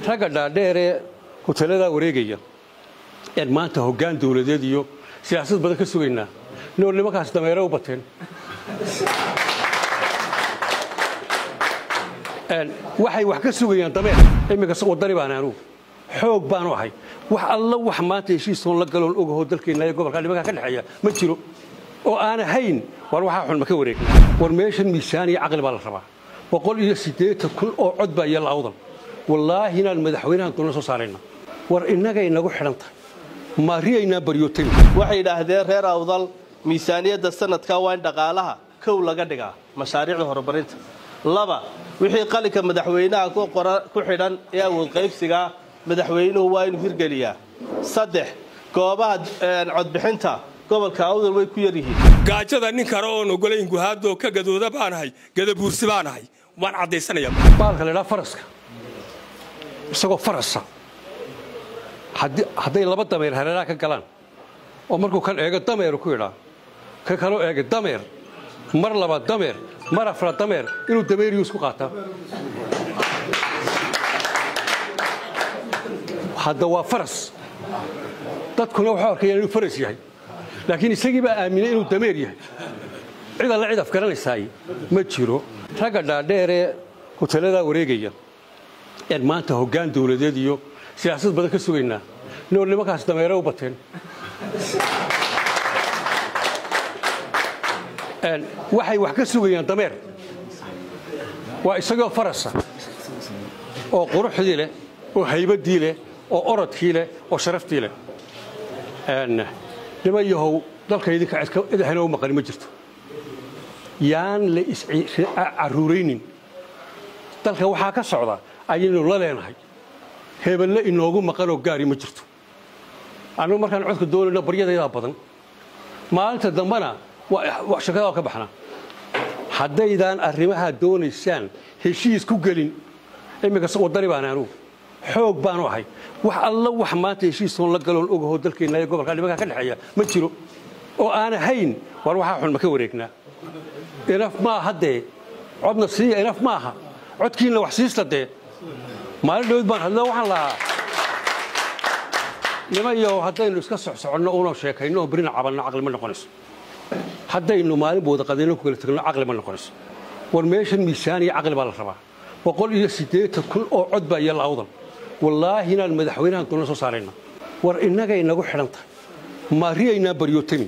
ragga dhaadheere hoteelada wareegaya in maanta hoggaan dawladeed iyo siyaasad badan ka sugaynaa nool nimankaas dameero u bateen waxay wax ka sugayaan dameer imika wadani baan aanu xoog baan u ahay wax alla wax maanta heshiisoon la galoon ogaho dalkeena iyo gobolka nimanka ka dhaxeeya ma jiro oo aan ahayn war waxa xun ma ka wareegnaa war meeshan miisaan iyo aqal baa la rabaa 180 oo cod baa yeel awdal wallaahi inaan madaxweynaha doona soo saarayna war inaga inagu xidhantahay maariyayna baryootay waxay yiraahdeen reer awdal miisaaniyada sanadka waa in dhaqaalaha kow laga dhigaa mashaariicda horumarinta laba wixii qalinka madaxweynaha ku xidhan ee awood qaybsiga madaxweynuhu waa inuu hirgeliyaa saddex goobaha codbixinta gobolka awdal way ku yar yihiin gaajada nin kale oo ogolayn guhaado ka gadooda baanahay gadabuursi baanahay waan cadeysanayaa baalka la faraska isagoo farasa hadday laba dameer hareeraha ka galaan oo markuu kan eego dameer ku yidhaa ka kaloo eega dameer mar laba dameer mar afra dameer inuu dameeriyo isku qaataa hadda waa faras dadkuna waxa arkayaan inuu faras yahay laakiin isagii baa aaminay inuu dameer yahay cid alla cid afgaranaysaay ma jiro ragga dhaadheere hoteelada wareegaya in maanta hoggaan dawladeed iyo siyaasad badan ka sugaynaa nool nimankaas dameero u bateen waxay wax ka sugayaan dameer waa isagoo farasa oo quruxdii leh oo haybadii leh oo orodkii leh oo sharaftii leh nima yahow dalka idinka idahana u maqan ma jirto yaan la iscaruuraynin dalka waxaa ka socda ayaynu la leenahay heebelle inoogu maqanoo gaari ma jirto anuu markaan codka doonayno baryadaydaa badan maalinta dambana waa shakada ka baxnaa haddaydaan arrimaha doonaysaan heshiis ku gelin imika wadani baan aanu xoog baan u ahay wax alla wax maanta heshiisoon la galoon ogaho dalkeena iyo gobolka nimanka ka dhaxeeya ma jiro oo aan ahayn war waxa xun ma ka wareegnaa inaf ma haddee codna siiya inaf maaha codkiina wax siista dee maalin dhowd baan hadla waxaan lahaa nimayo haddaynu iska socsoconno una sheekayno oo berina cabanno caqli ma noqonayso haddaynu maalin booda qadayno ku kala tagno caqli ma noqonayso war meeshan miisaan iyo caqli baa la rabaa 180 oo cod baa yeel awdal wallaahi inaan madaxweynaha doona soo saarayna war inaga inagu xidhantahay maariyayna baryootay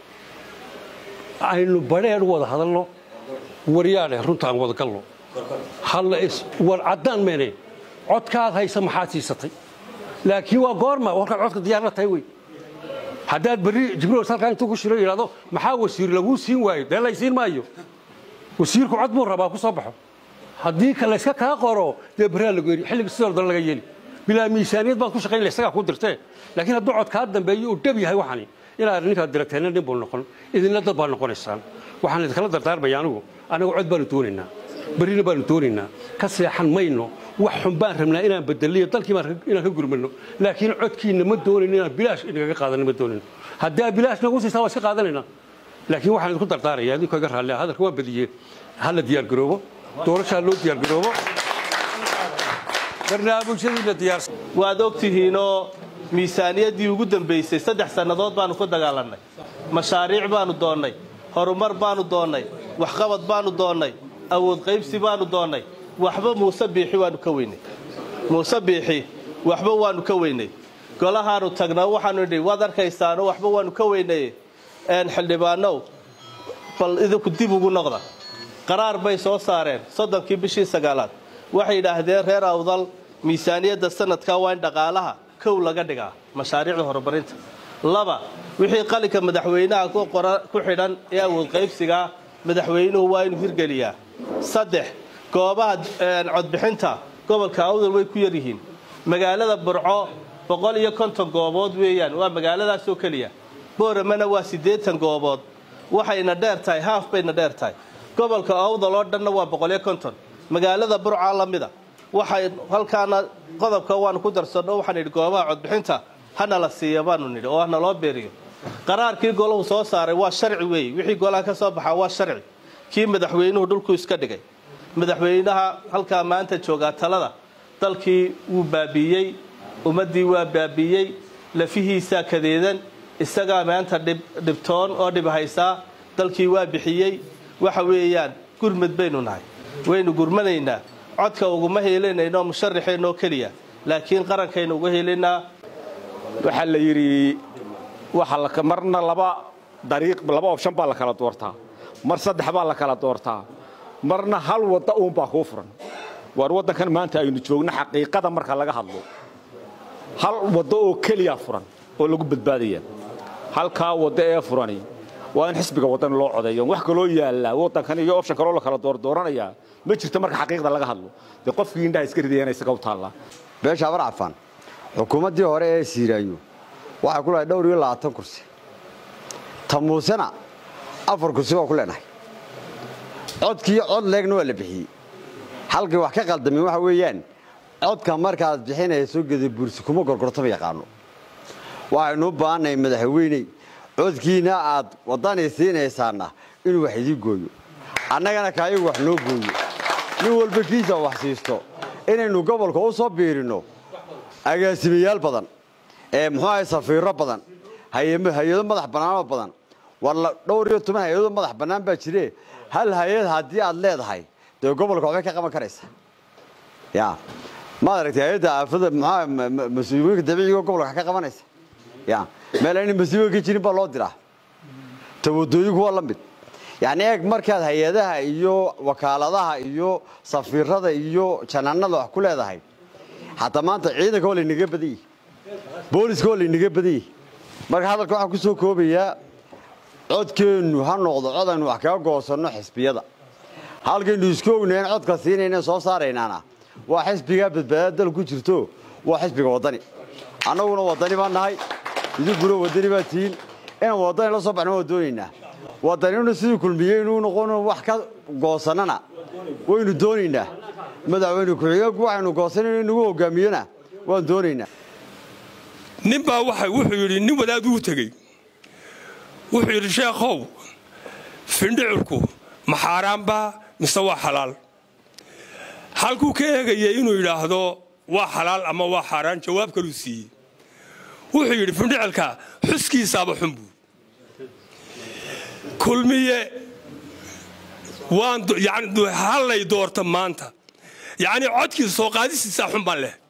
aynu bareer wada hadalno waryaale runtaan wada galno hal is war cadaan meene codkaad haysa maxaad siisatay laakiin waa goorma warka codka diyaar la tahay way haddaad bari jibriil salkaan intuu ku shiro yiraahdo maxaa wasiir lagu siin waayo dee la siin maayo wasiirku cod buu rabaa ku soo baxo haddii kale iska kaa qoro dee baraa lagu yiri xilliga sidoo dhan laga yeeli bilaa miisaaniyad baad ku shaqaynlaysaga ku dirtay laakiin hadduu cod ka dambeeyo uu dhab yahay waxani inaad ninka directeena nin buu noqon idinla dad baa noqonaysaan waxaan idin kala dardaarmay anigu cod baan doonaynaa barina baan doonaynaa ka seexan mayno wax xun baan rabnaa inaan bedeliyo dalkii inaan ka gurmano laakiin codkiina ma doonayno inaan bilaash inaga qaadano ma doonayno haddii bilaash nagu siisaa waa iska qaadanayna laakiin waxaan idinku dardaarayaa idinku iga raalli hadalka waa badiyeen hala diyaar garoobo doorashaa loo diyaar garoobo barnaamijyadii la diyaarsan waad ogtihiinoo miisaaniyadii ugu dambeysay 3 sannadood baanu ku dagaalanay mashaariic baanu doonnay horumar baanu doonnay waxqabad baanu doonnay awood qaybsi baanu doonnay waxba muuse biixi waanu ka weynay muuse biixi waxba waanu ka weynay golahaanu tagnaa waxaanu nidhi waad arkaysaano waxba waanu ka weynay xildhibaanow bal idinku dib ugu noqda qaraar bay soo saareen 30kii bishii 9aad waxay yiraahdeen reer awdal miisaaniyada sanadka waa in dhaqaalaha kow laga dhigaa mashaariicda horumarinta laba wixii qalinka madaxweynaha ku xidhan ee awood qaybsiga madaxweynuhu waa inuu hirgeliyaa saddex goobaha codbixinta gobolka awdal way ku yar yihiin magaalada burco 150 goobood weeyaan waa magaaladaas oo kaliya booramana waa 80 goobood waxayna dheer tahay half bayna dheer tahay gobolka awdal oo dhanna waa 150 magaalada burco la mida waxay halkaana qodobka waan ku darsanno waxaan idhi goobaha codbixinta hana la siiyo baanu nidhi oo hana loo beeriyo qaraarkii golaha soo saaray waa sharci weey wixii golaha ka soo baxaa waa sharci kii madaxweynuhu dhulku iska dhigay madaxweynaha halka maanta jooga talada dalkii wuu baabiiyey ummaddii waa baabiiyey lafihiisaa kadeedan isagaa maanta dhibtoon oo dhib haysaa dalkii waa bixiyey waxa weeyaan gurmad baynu nahay waynu gurmanaynaa codka uguma heelanayno musharaxeennoo keliya laakiin qarankaynu uga helaynaa waxaa la yidhi marna laba option baa la kala doortaa mar saddex baa la kala doortaa marna hal wadda uunbaa kuu furan waar waddankan maanta aynu joogno xaqiiqada marka laga hadlo hal waddo oo keliya furan oo lagu badbaadaya halkaa waddo ee furani waa in xisbiga waddan loo codeeyo wax kaloo yaala waddankan iyo option kaloo la kala dooranaya ma jirto marka xaqiiqda laga hadlo de qofkii indhaha iska ridayana isaga u taala beesha abar cafan xukuumaddii hore ee siiraayo waxay ku leedahay dhowr iyo 20 kursi tamuusana 4 kursi oo ku leenahay codkii cod leegna waa la bixiyay halkii wax ka qaldamay waxa weeyaan codka markaad bixinayso gadabuursi kuma gorgortama yaqaano waxaynu u baahanay madaxweyne codkiina aad wadani siinaysaana inuu wax idin gooyo annagana kaayagu wax noo gooyo nin walba kiisa wax siisto inaynu gobolka u soo biirino agaasimayaal badan muxuu ahay safiiro badan hay'ado madax bannaan badan wala dhowr iyo 10 hay'ado madax bannaan baa jire hal hay'ad haddii aad leedahay dee gobolka waxay ka qaban karaysaa ما أدرك هذا أفضل مع مسؤولين كتابي قبل حكى قبناس يعني ما لأن مسؤولين كتير بالودرة تودوي هو لمبت يعني إيه مركز هيدا إيو وكالة ده إيو سفير هذا إيو شننا له كل هذا هاي حتى ما أنت عيد كول النجيب بدي بوليس كول النجيب بدي مركز هذا كوا كسو كوبيا عد كن وهالنقطة عد إنه حكى قوسنا حسبي هذا هل كن يسكون نين عد كثيرين صارين أنا وحسب جاب بدل كجرتو وحسب وطني أنا وطني ما نهاي يقولوا وطني باتين أنا وطني لا صبح أنا ودونينا وطني نسيب كل مية ونقول وحكا قاصنا وين دونينا ماذا وين كلية وين قاصنا نقول جميعنا ودونينا نبى وحي نبى دو تجي وحي الشيخ هو فندعكو محرم با مستوى حلال halkuu ka eegayay inuu yiraahdo waa xalaal ama waa xaraan jawaab kale siiyay wuxuu yiri findicilka xuskiisaba xunbu kulmiye waan yaani halay doorta maanta yaani codkiisa soo qaadisiisa xun baan leh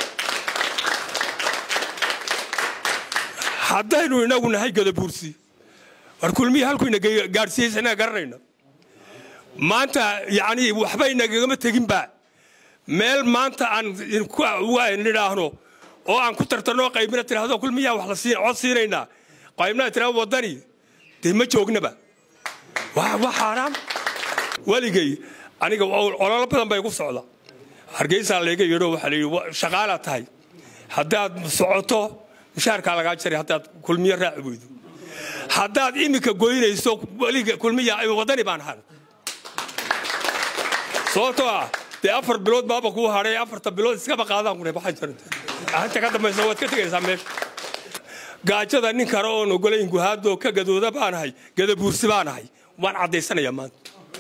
haddaynu inagu nahay gadabuursi war kulmiye halkuu ina gaarsiisana garanayna maanta yaani waxba inagama tagin ba meel maanta aan ku nidhaahno oo aan ku tartano qaybina tiraahdo kulmiya wax la siin cod siinayna qaybina tiraahdo wadani ma joognaba waa xaraam waligay aniga olol badan bay ku socda hargeysa leega yiro waxa la yiri shaqaala tahay hadaad socoto mushaarka laga jiray hadaad kulmiya raacibeydo hadaad imika goynayso waliga kulmiya ay wadani baan ahaan صوتوا ده أفر بلود ما بكو هاري أفر تبلود إسكاب قاعدة كونه بحاجة جرنت أنت كذا ما يسوي كذا سامش قاعدة ده نكرون وقول إنكو هادو كجدوده بانهاي جد بورس بانهاي وان عدي سنة يمان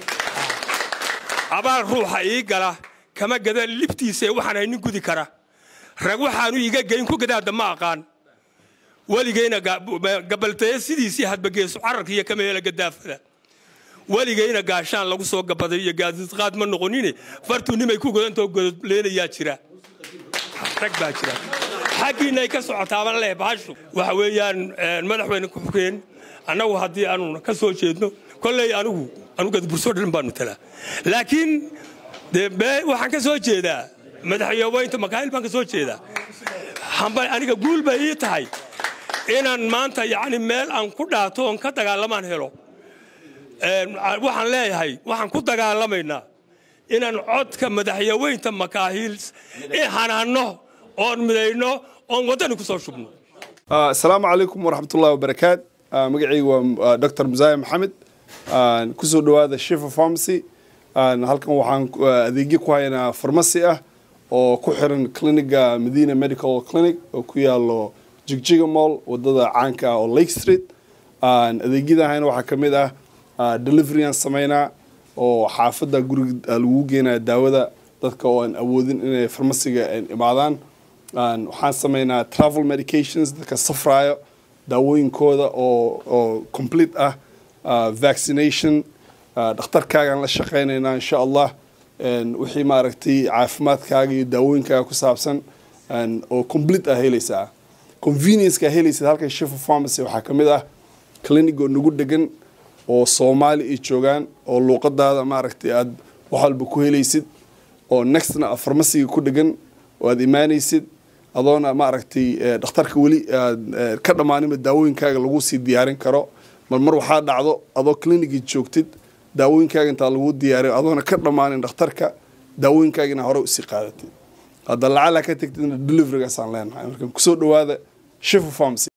أبار روح أي قلا كما جد لبتي سوى حنا إنكو ذكره رجوا حانو يجا جينكو كذا دماغ كان ولي جينا قبل تيسيدي سي هاد بجيس عرق هي كم هي الجدافة وليجينا قاشان لو سوق بدرية جازت قاد من نقوليني فرتوني ما يكون قدام توقف لين ياتشرا رك باتشرا حقينا يكسر عتابنا له بعشرة وحويان المدح وين كوكين أنا وهدي أنا كسر شيء كل أنا قد برسول البانو تلا لكن ده وحن كسر شيء ده مدح يوين تمكايل بان كسر شيء ده هم أنا كقول بيت هاي إن ما أنت يعني مال أن كداتو أن كتجعلمان هلو waxaan leeyahay waxaan ku dagaalamaynaa inaan codka madaxweynta makaahil ee hanaano oo midayno oo wadani ku soo shubno assalaamu calaykum waraxmatullaahi wabarakaat magacaygu waa Dr. Muzaya Maxamed ku soo dhawaada Shifa Pharmacy halkan waxaan adeegyo ku haynaa pharmacy ah oo ku xiran cliniga Medina Medical Clinic oo ku yaalo Jigjiga Mall wadada caanka ah oo Lake Street adeegyada waxaa kamid ah delivery aan sameynaa oo xaafada guriga lagu geenaa daawada dadka oo aan awoodin inay farmasiga imaadaan waxaan sameynaa travel medications dadka safraayo daawooyinkooda oo complete ah vaccination dhakhtarkaagaan la shaqaynaynaa insha allah wixii maaragtay caafimaadkaaga iyo daawooyinkaaga ku saabsan oo complete ah helaysaa convenience-ka helaysid halkan Shifa Pharmacy waxaa ka mid ah clinic oo nagu degan oo Soomaali ay joogaan oo luqadaada maaragtay aad wax walba ku helaysid oo nextna pharmacy ku degan oo aad imaanaysid adoona maaragtay dhakhtarka wali ka dhamaanimo daawooyinkaaga lagu sii diyaarin karo mar waxaa dhacdo adoo clinic joogtid daawooyinkaaga inta lagu diyaariyo adoona ka dhamaanin dhakhtarka daawooyinkaagina hore u sii qaadatid hadda lacala ka tagtidna delivery-gaas aan leenahay marka ku soo dhawaada Shifa Pharmacy